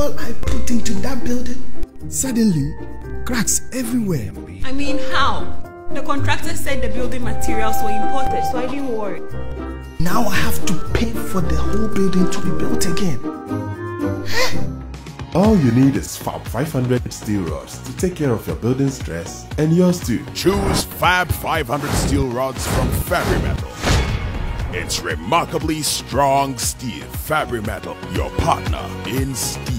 all I put into that building, suddenly, cracks everywhere. I mean, how? The contractor said the building materials were imported, so I didn't worry. Now I have to pay for the whole building to be built again. All you need is Fab 500 steel rods to take care of your building stress and yours too. Choose Fab 500 steel rods from Fabri-Metal. It's remarkably strong steel. Fabri-Metal, your partner in steel.